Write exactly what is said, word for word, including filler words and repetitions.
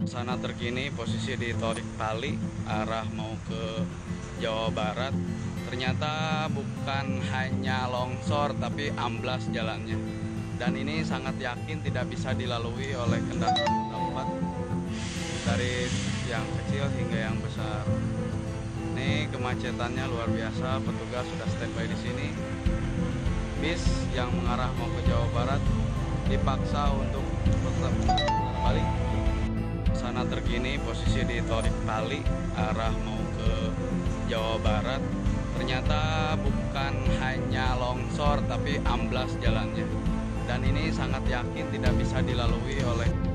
Sana terkini posisi di Torik Pali arah mau ke Jawa Barat. Ternyata bukan hanya longsor tapi amblas jalannya. Dan ini sangat yakin tidak bisa dilalui oleh kendaraan roda empat dari yang kecil hingga yang besar. Ini kemacetannya luar biasa, petugas sudah standby di sini. Bis yang mengarah mau ke Jawa Barat dipaksa untuk putar balik. Sana terkini posisi di Torik Pali arah mau ke Jawa Barat. Ternyata bukan hanya longsor tapi amblas jalannya. Dan ini sangat yakin tidak bisa dilalui oleh